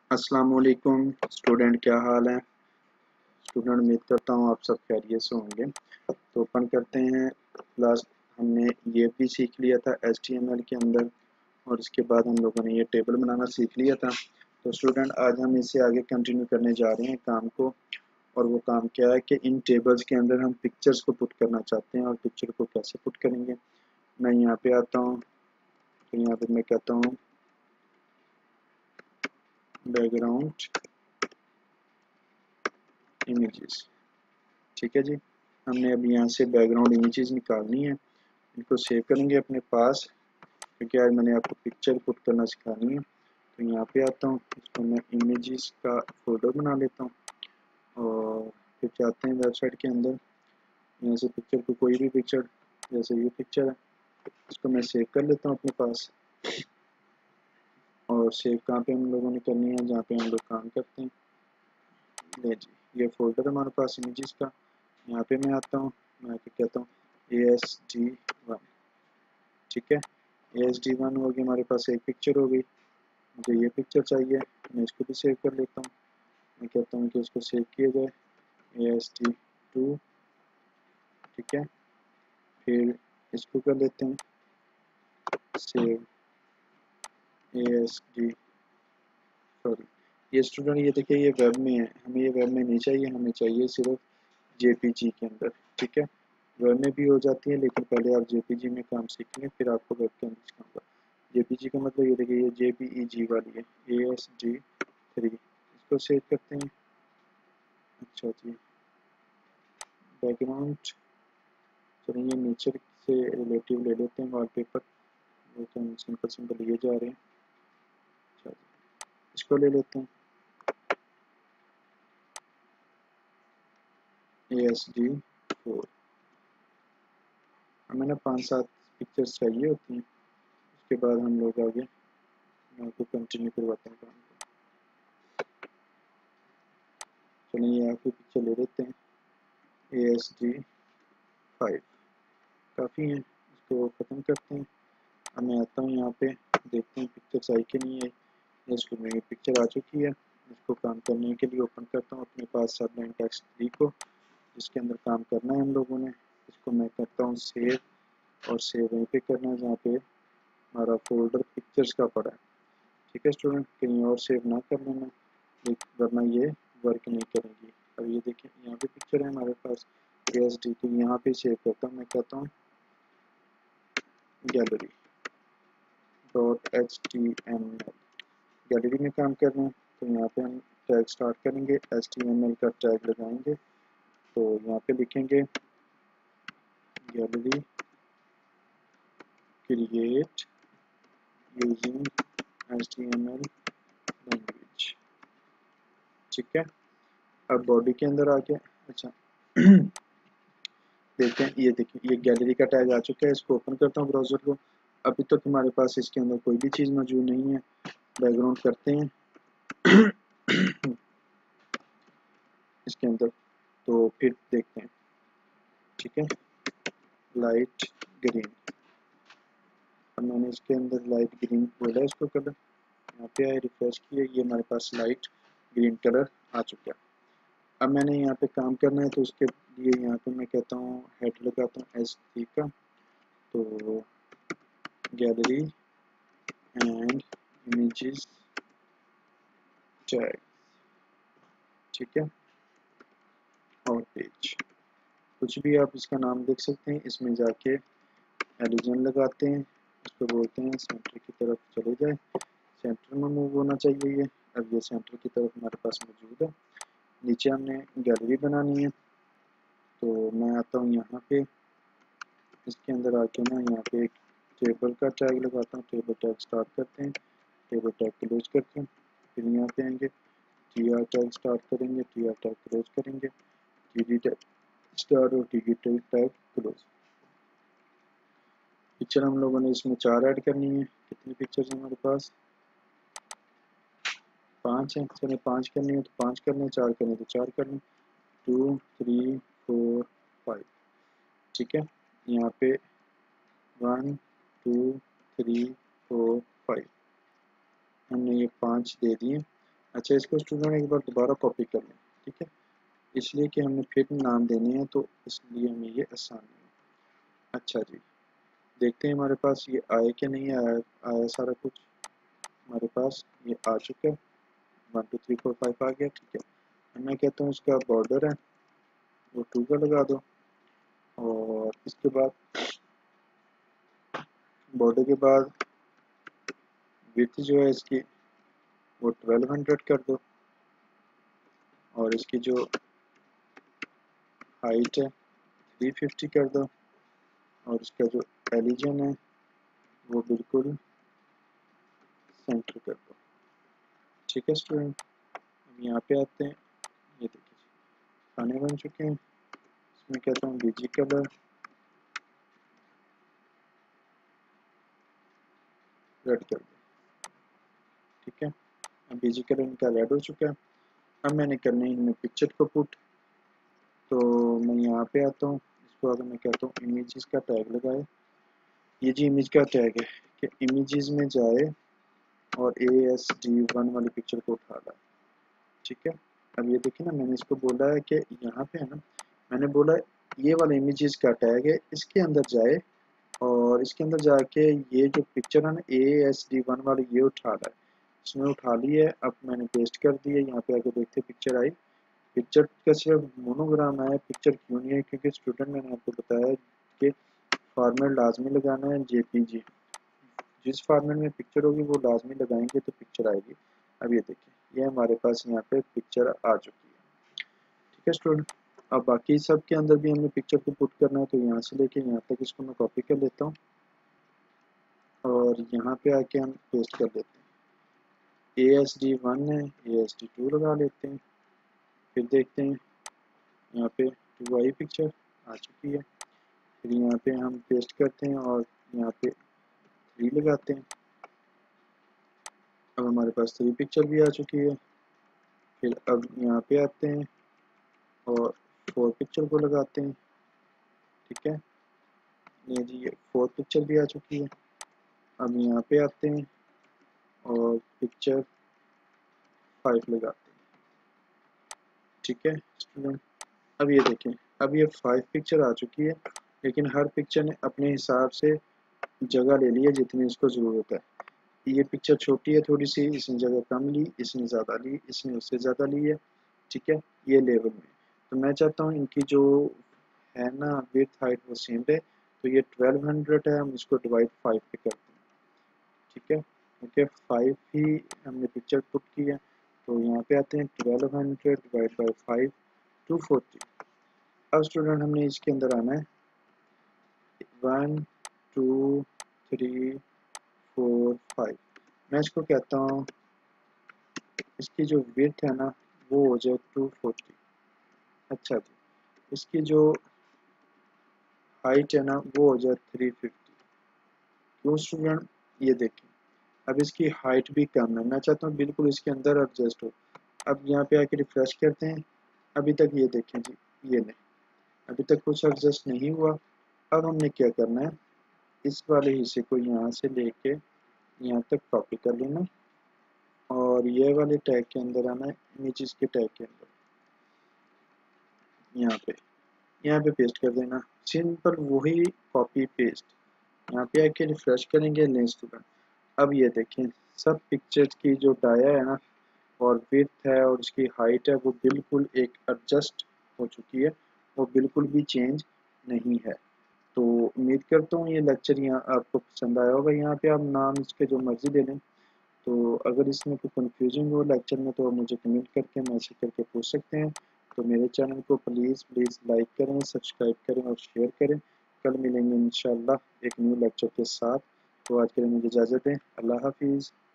अस्सलाम वालेकुम स्टूडेंट, क्या हाल है स्टूडेंट। उम्मीद करता हूँ आप सब खैरियत से होंगे। तो ओपन करते हैं। लास्ट हमने ये भी सीख लिया था HTML के अंदर, और इसके बाद हम लोगों ने ये टेबल बनाना सीख लिया था। तो स्टूडेंट आज हम इससे आगे कंटिन्यू करने जा रहे हैं काम को। और वो काम क्या है कि इन टेबल्स के अंदर हम पिक्चर्स को पुट करना चाहते हैं, और पिक्चर को कैसे पुट करेंगे। मैं यहाँ पे आता हूँ, तो यहाँ पे मैं कहता हूँ बैकग्राउंड इमेजेस। ठीक है जी, हमने अब यहाँ से बैकग्राउंड इमेजेस निकालनी है। इनको सेव करेंगे अपने पास, क्योंकि आज मैंने आपको पिक्चर पुट करना सिखानी है। तो यहाँ पे आता हूँ, इसको मैं इमेजेस का फोल्डर बना लेता हूँ, और फिर जाते हैं वेबसाइट के अंदर। यहाँ से पिक्चर को, कोई भी पिक्चर, जैसे ये पिक्चर है, इसको मैं सेव कर लेता हूँ अपने पास। और सेव कहाँ पे हम लोगों ने करनी है, जहाँ पे हम लोग काम करते हैं। ले जी, ये फोल्डर हमारे पास इमेजेस का। यहाँ पे मैं आता हूँ, मैं कहता हूँ ASD1। ठीक है, ASD1 होगी, हमारे पास एक पिक्चर हो गई। मुझे ये पिक्चर चाहिए, मैं इसको भी सेव कर लेता हूँ। मैं कहता हूँ कि इसको सेव किया जाए ASD2। ठीक है, फिर इसको कर लेते हैं सेव ASD, सॉरी ये स्टूडेंट, ये देखिए ये वेब में है, हमें ये वेब में नहीं चाहिए, हमें चाहिए सिर्फ JPG के अंदर। ठीक है, वेब में भी हो जाती है, लेकिन पहले आप JPG में काम सीख लें, फिर आपको वेब के अंदर सिखाऊंगा। JPG का मतलब ये देखिए, ये JPEG वाली है, ASD3। इसको सेव करते हैं। अच्छा जी, बैकग्राउंड, चलिए ये नेचर से रिलेटिव ले लेते हैं, वॉलपेपर। वो तो हम सिंपल सिंपल लिए जा रहे हैं। अच्छा जी, इसको ले लेते हैं ASD4। हमें ना 5-7 पिक्चर्स चाहिए होती हैं, उसके बाद हम लोग आगे मैं आपको कंटिन्यू करवाते हैं काम को। चलिए ये आपकी पिक्चर ले लेते हैं ASD5। काफ़ी है, इसको ख़त्म करते हैं। अब मैं आता हूँ यहाँ पे, देखते हैं पिक्चर्स आई कि नहीं है। इसको मेरी पिक्चर आ चुकी है। इसको काम करने के लिए ओपन करता हूँ अपने पास सबलाइन टेक्स्ट 3 को, जिसके अंदर काम करना है हम लोगों ने। इसको मैं करता हूँ सेव, और सेव वहीं पे करना है जहाँ पे हमारा फोल्डर पिक्चर्स का पड़ा है। ठीक है स्टूडेंट, कहीं और सेव ना कर लेना, वरना ये वर्क नहीं करेगी। अब ये देखिए, यहाँ पे पिक्चर है हमारे पास ASD की, यहाँ पे सेव करता हूँ। मैं कहता हूँ गैलरी .html, गैलरी में काम करना है। तो यहाँ पे हम टैग स्टार्ट करेंगे, HTML का टैग लगाएंगे। तो यहाँ पे लिखेंगे gallery create using HTML language. ठीक है, अब बॉडी के अंदर आके, अच्छा देखते हैं, ये देखिए ये गैलरी का टैग आ चुका है। इसको ओपन करता हूँ ब्राउज़र को। अभी तक हमारे पास इसके अंदर कोई भी चीज़ मौजूद नहीं है। बैकग्राउंड करते हैं इसके अंदर, तो फिर देखते हैं। ठीक है, लाइट ग्रीन, अब मैंने इसके अंदर लाइट ग्रीन बोला है इसको कलर। यहाँ पे आए, रिफ्रेश किए, ये हमारे पास लाइट ग्रीन कलर आ चुका है। अब मैंने यहाँ पे काम करना है, तो उसके लिए यहाँ पे मैं कहता हूँ हेड लगाता हूँ SD का। तो गैलरी एंड इमेजेस टैग। ठीक है, और पेज, कुछ भी आप इसका नाम देख सकते हैं। इसमें जाके एलिजन लगाते हैं, इसको बोलते हैं सेंटर की तरफ चले जाए, सेंटर में मूव होना चाहिए ये। अब ये सेंटर की तरफ हमारे पास मौजूद है। नीचे हमने गैलरी बनानी है, तो मैं आता हूँ यहाँ पे, इसके अंदर आके ना यहाँ पे एक टेबल का टैग लगाता हूँ। टेबल टैग स्टार्ट करते हैं, टेबल टैग क्लोज करते हैं। फिर यहाँ पे आएंगे, TR टैग स्टार्ट करेंगे, TR टैग क्लोज करेंगे, TD टैग स्टार्ट और TD टैग क्लोज। पिक्चर हम लोगों ने इसमें 4 ऐड करनी है। कितनी पिक्चर्स हमारे पास? 5 है। चलिए 5 करनी है तो 5 कर लें, 4 करनी है तो 4 कर लें। 2 3 4 5। ठीक है, यहाँ पे 1 2 3 4 5 हमने ये 5 दे दिए। अच्छा, इसको स्टूडेंट एक बार दोबारा कॉपी कर लें, ठीक है, इसलिए कि हमने फिर नाम देने हैं, तो इसलिए हमें ये आसान नहीं है। अच्छा जी, देखते हैं हमारे पास ये आए कि नहीं आया। आया सारा कुछ हमारे पास, ये आ चुका है, 1 2 3 4 5 आ गया, ठीक है। अब मैं कहता हूँ इसका बॉर्डर है वो 2 का लगा दो, और इसके बाद बॉर्डर के बाद विड्थ जो है इसकी वो 1200 कर दो, और इसकी जो हाइट है 350 कर दो, और इसका जो एलिजन है वो बिल्कुल सेंटर कर दो, ठीक है स्टूडेंट। हम यहाँ पे आते हैं, ये देखिए खाने बन चुके हैं। इसमें कहता हूँ बीजी कलर रेड कर दो, ठीक है। अब बीजी कलर इनका रेड हो चुका है। अब मैंने करना है इनमें पिक्चर को पुट, तो मैं यहाँ पे आता हूँ, इसको अगर मैं कहता हूँ इमेजेस का टैग लगाए, ये जी इमेज का टैग है कि इमेजेस में जाए और ASD1 वाली पिक्चर को उठा लाए, ठीक है। अब ये देखिए ना, मैंने इसको बोला है कि यहाँ पे है ना, मैंने बोला ये वाला इमेजेस का टैग है, इसके अंदर जाए और इसके अंदर जाके ये जो पिक्चर है ना ASD1 वाली ये उठा रहा है, इसमें उठा ली है। अब मैंने पेस्ट कर दी है, यहाँ पे आके देखते पिक्चर आई। पिक्चर का सिर्फ मोनोग्राम आया, पिक्चर क्यों नहीं है, क्योंकि स्टूडेंट मैंने आपको बताया कि फॉर्मेट लाजमी लगाना है JPG, जिस फॉर्मेट में पिक्चर होगी वो लाजमी लगाएंगे तो पिक्चर आएगी। अब ये देखिए ये हमारे पास यहाँ पे पिक्चर आ चुकी है, ठीक है स्टूडेंट। अब बाकी सब के अंदर भी हमें पिक्चर को पुट करना है, तो यहाँ से लेके यहाँ तक इसको मैं कॉपी कर लेता हूँ और यहाँ पे आके हम पेस्ट कर देते हैं। ASD1 है, ASD2 लगा लेते हैं, फिर देखते हैं यहाँ पे 2 आई पिक्चर आ चुकी है। फिर यहाँ पे हम पेस्ट करते हैं और यहाँ पे 3 लगाते हैं। अब हमारे पास 3 पिक्चर भी आ चुकी है। फिर अब यहाँ पे आते हैं और 4 पिक्चर को लगाते हैं, ठीक है। ये जी ये 4 पिक्चर भी आ चुकी है। अब यहाँ पे आते हैं और पिक्चर 5 लगाते हैं, ठीक है स्टूडेंट। अब ये देखें, अब ये 5 पिक्चर आ चुकी है, लेकिन हर पिक्चर ने अपने हिसाब से जगह ले ली है जितनी उसको ज़रूरत है। ये पिक्चर छोटी है थोड़ी सी, इसने जगह कम ली, इसने ज़्यादा ली, इसने उससे ज़्यादा ली है, ठीक है, ये लेवल में। तो मैं चाहता हूँ इनकी जो है ना विड्थ हाइट वो सेम है, तो ये 1200 है, हम इसको डिवाइड 5 पे करते हैं, ठीक है, क्योंकि 5 ही हमने पिक्चर पुट की है। तो यहाँ पे आते हैं 1200 डिवाइड बाई 5 240। अब स्टूडेंट हमने इसके अंदर आना है 1 2 3 4 5। मैं इसको कहता हूँ इसकी जो विड्थ है ना वो हो जाए 240। अच्छा जी, इसकी जो हाइट है ना वो हो जाए 350। क्यों स्टूडेंट, ये देखिए अब इसकी हाइट भी कम है, मैं चाहता हूँ बिल्कुल इसके अंदर एडजस्ट हो। अब यहाँ पे आके रिफ्रेश करते हैं, अभी तक ये देखें जी, ये नहीं, अभी तक कुछ एडजस्ट नहीं हुआ। अब हमने क्या करना है, इस वाले हिस्से को यहाँ से लेके यहाँ तक कॉपी कर लेना और ये वाले टैग के अंदर आना है, इमेजेस के टैग के अंदर, यहाँ पे पेस्ट कर देना, सिंपल वही कॉपी पेस्ट। यहाँ पे आके रिफ्रेश करेंगे लें स्टूडेंट। अब ये देखें सब पिक्चर्स की जो डाया है ना और विड्थ है और उसकी हाइट है वो बिल्कुल एक एडजस्ट हो चुकी है, वो बिल्कुल भी चेंज नहीं है। तो उम्मीद करता हूँ ये लेक्चर यहाँ आपको पसंद आया होगा। यहाँ पे आप नाम इसके जो मर्ज़ी दे लें, तो अगर इसमें कोई कन्फ्यूजन हो लेक्चर में तो मुझे कमेंट करके मैसेज करके पूछ सकते हैं। तो मेरे चैनल को प्लीज़ लाइक करें, सब्सक्राइब करें और शेयर करें। कल मिलेंगे इंशाल्लाह एक न्यू लेक्चर के साथ। तो आज के लिए मुझे इजाज़त दें, अल्लाह हाफिज़।